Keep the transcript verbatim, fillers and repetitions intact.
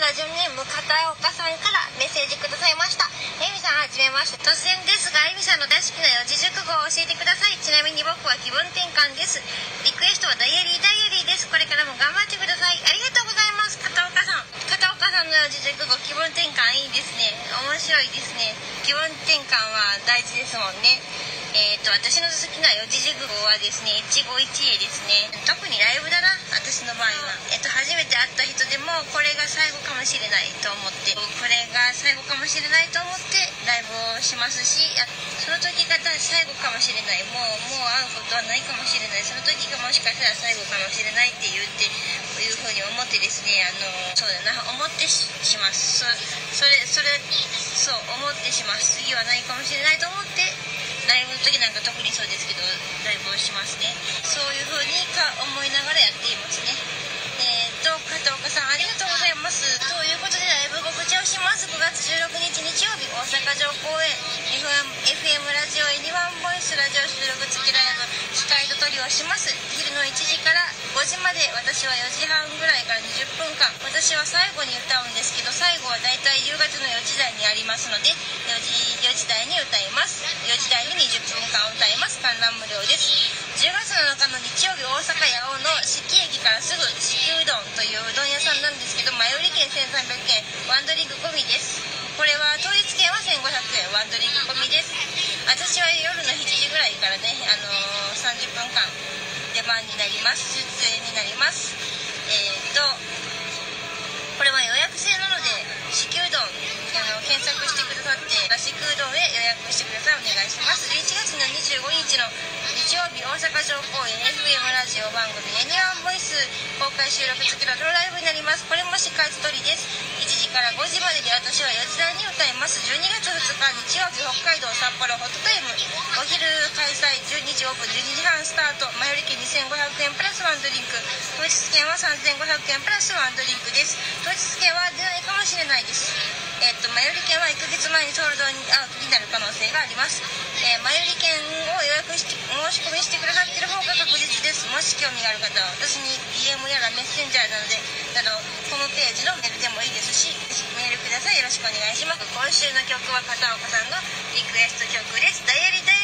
ラジオネーム片岡さんからメッセージくださいました。えみさんはじめまして。突然ですがえみさんの大好きな四字熟語を教えてください。ちなみに僕は気分転換です。リクエストはダイアリーダイアリーです。これからも頑張ってください。ありがとうございます。片岡さん片岡さんの四字熟語、気分転換いいですね。面白いですね。気分転換は大事ですもんね。えーと私の好きな四字熟語はですね、一期一会ですね。特にライブだな、私の場合は。えっと初めて会った人でもこれが最後かもしれないと思って、これが最後かもしれないと思ってライブをしますし、その時が最後かもしれない、もうもう会うことはないかもしれない、その時がもしかしたら最後かもしれないって言っていうふうに思ってですね、あのそうだな、思ってしますそそれそれそう思ってします。次はないかもしれないと思ってライブの時なんか特にそうですけどライブをしますね。そういう風にか思いながらやっていますね。えー、と片岡さんありがとうございます。ということでライブ告知をします。ごがつじゅうろくにち日曜日、大阪城公演 エフエム ラジオエニワンボイスラジオ収録付きライブ司会とトリをします。昼のいちじからごじまで、私はよじはんぐらいからにじゅっぷんかん、私は最後に歌うんですけど、最後はだいたい夕方のよじ台にありますので、4時、よじ台に歌います。よじ台ににじゅっぷんかん歌います。観覧無料です。じゅうがつなのかの日曜日、大阪八尾の四季駅からすぐ四季うどんといううどん屋さんなんですけど、前売り券せんさんびゃくえん、ワンドリンク込みです。これは当日券はせんごひゃくえん、ワンドリンク込みです。私は夜のしちじぐらいからね、あのー、さんじゅっぷんかん出番になります。出演になります。えー、とこれは予約制なので、四季うどんあの検索してくださって、四季うどんへ予約してください。お願いします。じゅういちがつのにじゅうごにちの日曜日、大阪城公演 エフエム ラジオ番組エニワンボイス公開収録付きのライブになります。これも司会とトリです。いちじからごじまでで、私はよじ台に歌います。じゅうにがつふつか日曜日、北海道札幌ホットタイム、お昼開催、じゅうにじオープン、じゅうにじはんスタート、前売り券にせんごひゃくえんプラスワンドリンク、当日券はさんぜんごひゃくえんプラスワンドリンクです。当日券は出ないかもしれないです。えっと前売り券はいっかげつまえにソールドアウトになる可能性があります。えー、前売り券を予約して申し込みしてくださっている方が確実です。もし興味がある方は私に ディーエム やらメッセンジャーなのでなどホームページのメールでもいいですし、メールください。よろしくお願いします。今週の曲は片岡さんのリクエスト曲です。ダイアリーダイ